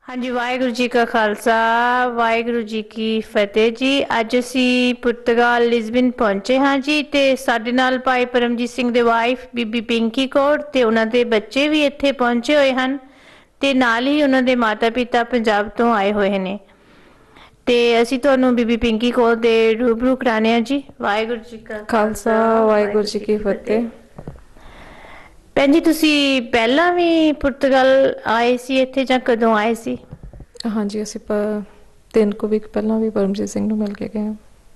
हाँ जी, वाहिगुरु जी का खालसा वाहिगुरु जी की फतेह जी। ਅੱਜ ਅਸੀਂ ਪੁਰਤਗਾਲ ਲਿਜ਼ਬਨ ਪਹੁੰਚੇ ਹਾਂ ਜੀ ਤੇ ਸਾਡੇ ਨਾਲ ਭਾਈ ਪਰਮਜੀਤ ਸਿੰਘ ਦੇ ਵਾਈਫ ਬੀਬੀ ਪਿੰਕੀ ਕੌਰ ਤੇ ਉਹਨਾਂ ਦੇ ਬੱਚੇ ਵੀ ਇੱਥੇ ਪਹੁੰਚੇ ਹੋਏ ਹਨ ਤੇ ਨਾਲ ਹੀ ਉਹਨਾਂ ਦੇ ਮਾਤਾ ਪਿਤਾ ਪੰਜਾਬ ਤੋਂ ਆਏ ਹੋਏ ਨੇ ਤੇ ਅਸੀਂ ਤੁਹਾਨੂੰ ਬੀਬੀ ਪਿੰਕੀ ਕੌਰ ਦੇ ਰੂਬਰੂ ਕਰਾਣੇ ਆ ਜੀ। ਵਾਹਿਗੁਰੂ ਜੀ ਕਾ ਖਾਲਸਾ ਵਾਹਿਗੁਰੂ ਜੀ ਕੀ ਫਤਿਹ। ਭੈਣ ਜੀ ਤੁਸੀਂ ਪਹਿਲਾਂ ਵੀ ਪੁਰਤਗਾਲ ਆਏ ਸੀ ਇੱਥੇ ਜਾਂ ਕਦੋਂ ਆਏ ਸੀ? ਹਾਂਜੀ ਅਸੀਂ 3 ਕੁ ਵੀਕ ਪਹਿਲਾਂ ਵੀ ਪਰਮਜੀਤ ਸਿੰਘ ਨੂੰ ਮਿਲ ਕੇ ਗਏ ਹਾਂ।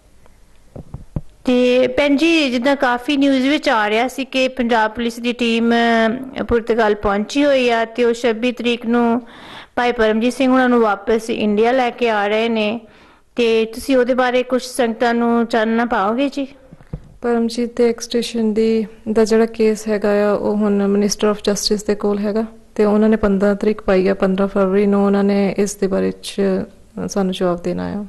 ਤੇ ਭੈਣ ਜੀ ਜਿੱਦਾਂ ਕਾਫੀ ਨਿਊਜ਼ ਵਿੱਚ ਆ ਰਿਹਾ ਸੀ ਕਿ ਪੰਜਾਬ ਪੁਲਿਸ ਦੀ ਟੀਮ ਪੁਰਤਗਾਲ ਪਹੁੰਚੀ ਹੋਈ ਆ ਤੇ ਉਹ 26 ਤਰੀਕ ਨੂੰ ਭਾਈ ਪਰਮਜੀਤ ਸਿੰਘ ਉਹਨਾਂ ਨੂੰ ਵਾਪਸ ਇੰਡੀਆ ਲੈ ਕੇ ਆ ਰਹੇ ਨੇ ਤੇ ਤੁਸੀਂ ਉਹਦੇ ਬਾਰੇ ਕੁਝ ਸੰਗਤਾਂ ਨੂੰ ਚਾਨਣਾ ਪਾਓਗੇ ਜੀ? ਪਰਮਜੀਤ ਦੇ ਐਕਸਟ੍ਰੈਸ਼ਨ ਦਾ ਜਿਹੜਾ ਕੇਸ ਹੈਗਾ ਆ ਉਹ ਹੁਣ ਮਿਨਿਸਟਰ ਆਫ ਜਸਟਿਸ ਦੇ ਕੋਲ ਹੈਗਾ ਤੇ ਉਹਨਾਂ ਨੇ 15 ਤਰੀਕ ਪਾਈ ਆ। 15 ਫਰਵਰੀ ਨੂੰ ਉਹਨਾਂ ਨੇ ਇਸ ਦੇ ਬਾਰੇ ਚ ਸਾਨੂੰ ਜਵਾਬ ਦੇਣਾ ਆ।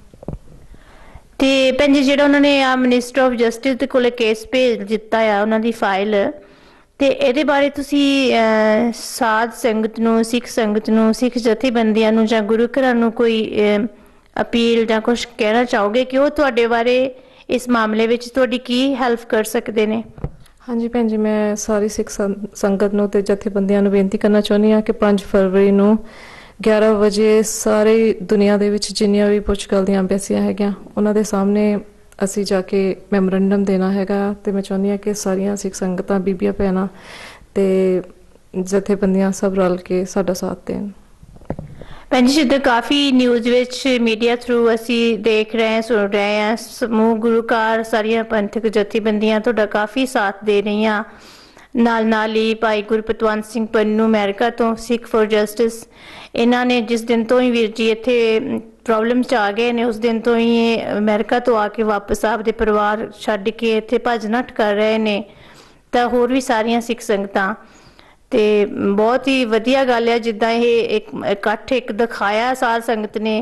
ਤੇ ਭੈਣ ਜੀ ਜਿਹੜਾ ਉਹਨਾਂ ਨੇ ਆ ਮਿਨਿਸਟਰ ਆਫ ਜਸਟਿਸ ਦੇ ਕੋਲੇ ਕੇਸ ਭੇਜ ਦਿੱਤਾ ਆ ਉਹਨਾਂ ਦੀ ਫਾਈਲ ਤੇ ਇਹਦੇ ਬਾਰੇ ਤੁਸੀਂ ਸਾਧ ਸੰਗਤ ਨੂੰ ਸਿੱਖ ਜਥੇਬੰਦੀਆਂ ਨੂੰ ਜਾਂ ਗੁਰੂ ਘਰਾਂ ਨੂੰ ਕੋਈ ਅਪੀਲ ਜਾਂ ਕੁਝ ਕਹਿਣਾ ਚਾਹੋਗੇ ਕਿ ਉਹ ਤੁਹਾਡੇ ਬਾਰੇ ਇਸ ਮਾਮਲੇ ਵਿੱਚ ਤੁਹਾਡੀ ਕੀ ਹੈਲਪ ਕਰ ਸਕਦੇ ਨੇ? ਹਾਂਜੀ ਭੈਣ ਜੀ, ਮੈਂ ਸਾਰੀ ਸਿੱਖ ਸੰਗਤ ਨੂੰ ਤੇ ਜਥੇਬੰਦੀਆਂ ਨੂੰ ਬੇਨਤੀ ਕਰਨਾ ਚਾਹੁੰਦੀ ਹਾਂ ਕਿ 5 ਫਰਵਰੀ ਨੂੰ 11 ਵਜੇ ਸਾਰੀ ਦੁਨੀਆ ਦੇ ਵਿੱਚ ਜਿੰਨੀਆਂ ਵੀ ਪੁਰਤਗਾਲ ਦੀਆਂ ਅੰਬੈਸੀਆਂ ਹੈਗੀਆਂ ਉਹਨਾਂ ਦੇ ਸਾਹਮਣੇ ਅਸੀਂ ਜਾ ਕੇ ਮੈਮੋਰੰਡਮ ਦੇਣਾ ਹੈਗਾ ਤੇ ਮੈਂ ਚਾਹੁੰਦੀ ਹਾਂ ਕਿ ਸਾਰੀਆਂ ਸਿੱਖ ਸੰਗਤਾਂ ਬੀਬੀਆਂ ਭੈਣਾਂ ਤੇ ਜਥੇਬੰਦੀਆਂ ਸਭ ਰਲ ਕੇ ਸਾਡਾ ਸਾਥ ਦੇਣ। ਭੈਣ ਜੀ ਜਿੱਦਾਂ ਕਾਫੀ ਨਿਊਜ਼ ਵਿੱਚ ਮੀਡੀਆ ਥਰੂ ਅਸੀਂ ਦੇਖ ਰਹੇ ਹਾਂ ਸੁਣ ਰਹੇ ਹਾਂ ਸਮੂਹ ਗੁਰੂਕਾਰ ਸਾਰੀਆਂ ਪੰਥਕ ਜਥੇਬੰਦੀਆਂ ਤੁਹਾਡਾ ਕਾਫੀ ਸਾਥ ਦੇ ਰਹੀਆਂ। ਨਾਲ ਹੀ ਭਾਈ ਗੁਰਪਤਵੰਤ ਸਿੰਘ ਪੰਨੂ ਅਮਰੀਕਾ ਤੋਂ ਸਿੱਖ ਫॉर ਜਸਟਿਸ ਇਹਨਾਂ ਨੇ ਜਿਸ ਦਿਨ ਤੋਂ ਹੀ ਵੀਰ ਜੀ ਇੱਥੇ ਪ੍ਰੋਬਲਮ 'ਚ ਆ ਗਏ ਨੇ ਉਸ ਦਿਨ ਤੋਂ ਹੀ ਇਹ ਅਮਰੀਕਾ ਤੋਂ ਆ ਕੇ ਵਾਪਸ ਆਪਦੇ ਪਰਿਵਾਰ ਛੱਡ ਕੇ ਇੱਥੇ ਭੱਜ ਨੱਠ ਕਰ ਰਹੇ ਨੇ ਤਾਂ ਹੋਰ ਵੀ ਸਾਰੀਆਂ ਸਿੱਖ ਸੰਗਤਾਂ ਤੇ ਬਹੁਤ ਹੀ ਵਧੀਆ ਗੱਲ ਹੈ ਜਿੱਦਾਂ ਇਹ ਇਕੱਠ ਇੱਕ ਦਿਖਾਇਆ ਸਾਧ ਸੰਗਤ ਨੇ।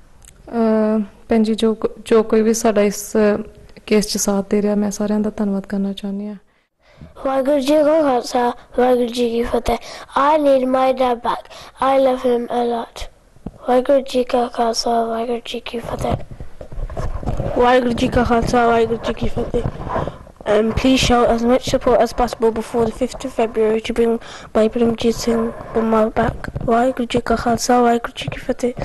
ਭੈਣ ਜੀ ਜੋ ਕੋਈ ਵੀ ਸਾਡਾ ਇਸ ਕੇਸ 'ਚ ਸਾਥ ਦੇ ਰਿਹਾ ਮੈਂ ਸਾਰਿਆਂ ਦਾ ਧੰਨਵਾਦ ਕਰਨਾ ਚਾਹੁੰਦੀ ਹਾਂ। ਵਾਹਿਗੁਰੂ ਜੀ ਕਾ ਖਾਲਸਾ ਵਾਹਿਗੁਰੂ ਜੀ ਕੀ ਫਤਿਹ। I need my dad back. I love him a lot. Waheguru ji ਕਾ ਖਾਲਸਾ ਵਾਹਿਗੁਰੂ ਜੀ ਕੀ ਫਤਿਹ। ਵਾਹਿਗੁਰੂ ਜੀ ਕਾ ਖਾਲਸਾ ਵਾਹਿਗੁਰੂ ਜੀ ਕੀ ਫਤਿਹ। Please show as much support as possible before the 5th of February to bring Bhai Paramjit Singh Bumma back. Waਹਿਗੁਰੂ ਜੀ ਕਾ ਖਾਲਸਾ ਵਾਹਿਗੁਰੂ ਜੀ ਕੀ ਫਤਿਹ।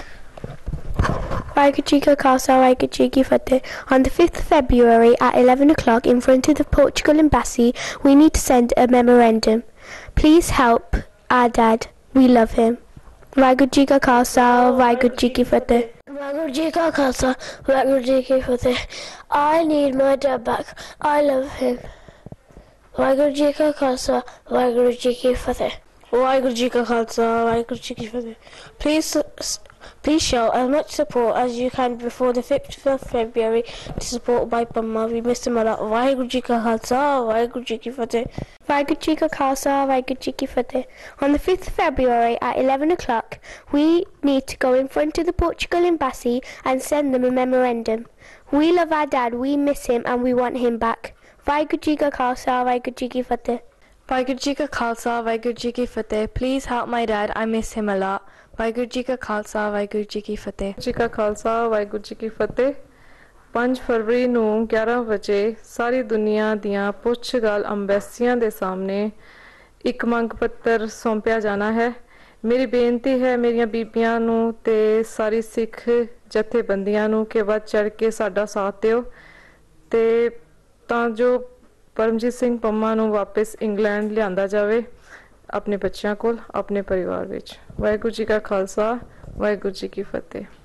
Waiguru Ji Ka Khalsa, Waiguru Ji Ki Fateh. On the 5th of February at 11 o'clock in front of the Portugal Embassy, we need to send a memorandum. Please help our dad. We love him. Waiguru Ji Ka Khalsa, Waiguru Ji Ki Fateh. Waiguru Ji Ka Khalsa, Waiguru Ji Ki Fateh. I need my dad back. I love him. Waiguru Ji Ka Khalsa, Waiguru Ji Ki Fateh. Waਹਿਗੁਰੂ ਜੀ ਕਾ ਖਾਲਸਾ ਵਾਹਿਗੁਰੂ ਜੀ ਕੀ ਫਤਿਹ। Please show as much support as you can before the 5th of February to support Bhai Bumma. We miss him a lot. Waਹਿਗੁਰੂ ਜੀ ਕਾ ਖਾਲਸਾ ਵਾਹਿਗੁਰੂ ਜੀ ਕੀ ਫਤਿਹ। Waiguru Ji Ka Khalsa, Waiguru Ji Ki Fateh. On the 5th of February at 11 o'clock, we need to go in front of the Portugal Embassy and send them a memorandum. We love our dad, we miss him and we want him back. Waiguru Ji Ka Khalsa, Waiguru Ji Ki Fateh. Waheguru ji ਕਾ ਖਾਲਸਾ ਵਾਹਿਗੁਰੂ ਜੀ ਕੀ ਫਤਿਹ। Please help my dad, I miss him a lot. Waheguru ji ਕਾ ਖਾਲਸਾ ਵਾਹਿਗੁਰੂ ਜੀ ਕੀ ਫਤਿਹ। ਜੀ ਕਾ ਖਾਲਸਾ ਵਾਹਿਗੁਰੂ ਜੀ ਕੀ ਫਤਿਹ। 5 ਫਰਵਰੀ ਨੂੰ 11 ਵਜੇ ਸਾਰੀ ਦੁਨੀਆ ਦੀਆਂ ਪੁਰਤਗਾਲ ਅੰਬੈਸੀਆਂ ਦੇ ਸਾਹਮਣੇ ਇੱਕ ਮੰਗ ਪੱਤਰ ਸੌਂਪਿਆ ਜਾਣਾ ਹੈ। ਮੇਰੀ ਬੇਨਤੀ ਹੈ ਮੇਰੀਆਂ ਬੀਬੀਆਂ ਨੂੰ ਤੇ ਸਾਰੀ ਸਿੱਖ ਜਥੇਬੰਦੀਆਂ ਨੂੰ ਕਿ ਵੱਧ ਚੜ੍ਹ ਕੇ ਸਾਡਾ ਸਾਥ ਦਿਓ ਤੇ ਤਾਂ ਜੋ ਪਰਮਜੀਤ ਸਿੰਘ ਪੰਮਾ ਨੂੰ ਵਾਪਸ ਇੰਗਲੈਂਡ ਲਿਆਂਦਾ ਜਾਵੇ ਆਪਣੇ ਬੱਚਿਆਂ ਕੋਲ ਆਪਣੇ ਪਰਿਵਾਰ ਵਿੱਚ। ਵਾਹਿਗੁਰੂ ਜੀ ਕਾ ਖਾਲਸਾ ਵਾਹਿਗੁਰੂ ਜੀ ਕੀ ਫਤਿਹ।